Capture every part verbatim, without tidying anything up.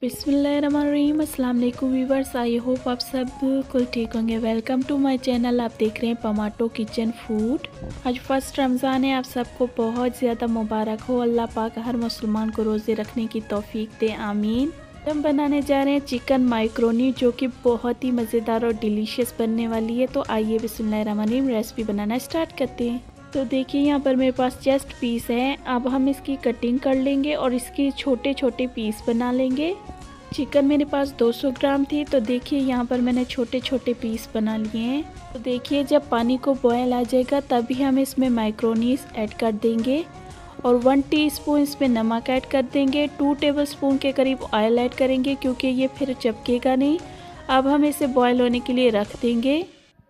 बिस्मिल्लाहिर्रहमानिर्रहीम। अस्सलाम वालेकुम व्यूवर्स, आई होप आप सब बिल्कुल ठीक होंगे। Welcome to my channel. आप देख रहे हैं पमाटो किचन फूड। आज फर्स्ट रमज़ान है, आप सबको बहुत ज़्यादा मुबारक हो। अल्लाह पाक हर मुसलमान को रोज़े रखने की तौफीक दे, आमीन। हम बनाने जा रहे हैं चिकन माइक्रोनी, जो कि बहुत ही मज़ेदार और डिलीशियस बनने वाली है। तो आइए बिस्मिल्लाहिर्रहमानिर्रहीम रेसिपी बनाना स्टार्ट करते हैं। तो देखिए यहाँ पर मेरे पास चेस्ट पीस है। अब हम इसकी कटिंग कर लेंगे और इसके छोटे छोटे पीस बना लेंगे। चिकन मेरे पास दो सौ ग्राम थी, तो देखिए यहाँ पर मैंने छोटे छोटे पीस बना लिए हैं। तो देखिए जब पानी को बॉयल आ जाएगा तभी हम इसमें माइक्रोनीस ऐड कर देंगे और वन टीस्पून इसमें नमक ऐड कर देंगे। टू टेबलस्पून के करीब ऑयल ऐड करेंगे क्योंकि ये फिर चिपकेगा नहीं। अब हम इसे बॉयल होने के लिए रख देंगे।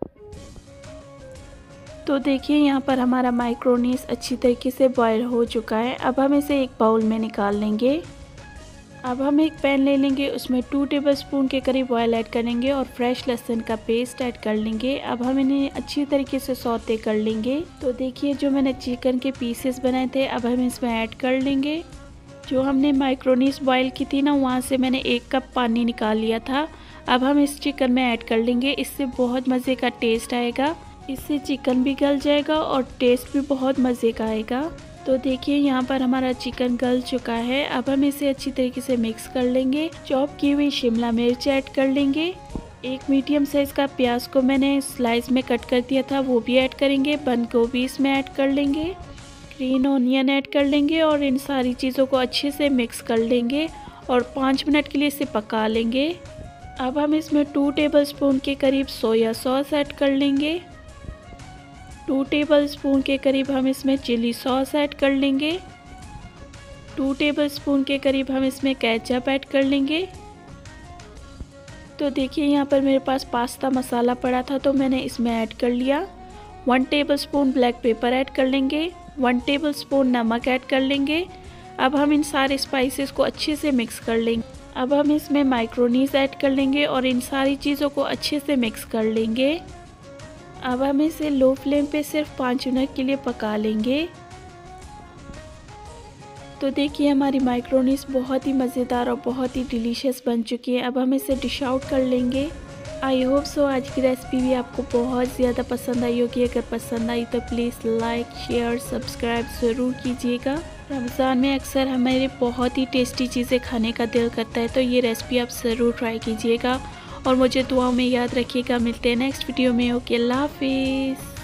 तो देखिए यहाँ पर हमारा माइक्रोनीस अच्छी तरीके से बॉयल हो चुका है। अब हम इसे एक बाउल में निकाल लेंगे। अब हम एक पैन ले लेंगे, उसमें टू टेबलस्पून के करीब ऑयल ऐड करेंगे और फ्रेश लहसुन का पेस्ट ऐड कर लेंगे। अब हम इन्हें अच्छी तरीके से सौते कर लेंगे। तो देखिए जो मैंने चिकन के पीसेस बनाए थे अब हम इसमें ऐड कर लेंगे। जो हमने माइक्रोनीस बॉयल की थी ना, वहाँ से मैंने एक कप पानी निकाल लिया था। अब हम इस चिकन में ऐड कर लेंगे। इससे बहुत मज़े का टेस्ट आएगा। इससे चिकन भी गल जाएगा और टेस्ट भी बहुत मज़े का आएगा। तो देखिए यहाँ पर हमारा चिकन गल चुका है। अब हम इसे अच्छी तरीके से मिक्स कर लेंगे। चॉप की हुई शिमला मिर्च ऐड कर लेंगे। एक मीडियम साइज़ का प्याज को मैंने स्लाइस में कट कर दिया था, वो भी ऐड करेंगे। बंद गोभी इसमें ऐड कर लेंगे। ग्रीन ऑनियन ऐड कर लेंगे और इन सारी चीज़ों को अच्छे से मिक्स कर लेंगे और पाँच मिनट के लिए इसे पका लेंगे। अब हम इसमें टू टेबलस्पून के करीब सोया सॉस ऐड कर लेंगे। टू टेबलस्पून के करीब हम इसमें चिली सॉस ऐड कर लेंगे। टू टेबलस्पून के करीब हम इसमें केचप ऐड कर लेंगे। तो देखिए यहाँ पर मेरे पास पास्ता मसाला पड़ा था तो मैंने इसमें ऐड कर लिया। One tablespoon black pepper add कर लेंगे। वन टेबलस्पून नमक ऐड कर लेंगे। अब हम इन सारे स्पाइसेस को अच्छे से मिक्स कर लेंगे। अब हम इसमें माइक्रोनीस ऐड कर लेंगे और इन सारी चीज़ों को अच्छे से मिक्स कर लेंगे। अब हम इसे लो फ्लेम पे सिर्फ पाँच मिनट के लिए पका लेंगे। तो देखिए हमारी माइक्रोनीस बहुत ही मज़ेदार और बहुत ही डिलीशियस बन चुकी है। अब हम इसे डिश आउट कर लेंगे। आई होप सो आज की रेसिपी भी आपको बहुत ज़्यादा पसंद आई होगी। अगर पसंद आई तो प्लीज़ लाइक शेयर सब्सक्राइब ज़रूर कीजिएगा। रमज़ान में अक्सर हमारे बहुत ही टेस्टी चीज़ें खाने का दिल करता है, तो ये रेसिपी आप ज़रूर ट्राई कीजिएगा और मुझे दुआओं में याद रखिएगा। मिलते हैं नेक्स्ट वीडियो में। ओके, अल्लाह हाफिज़।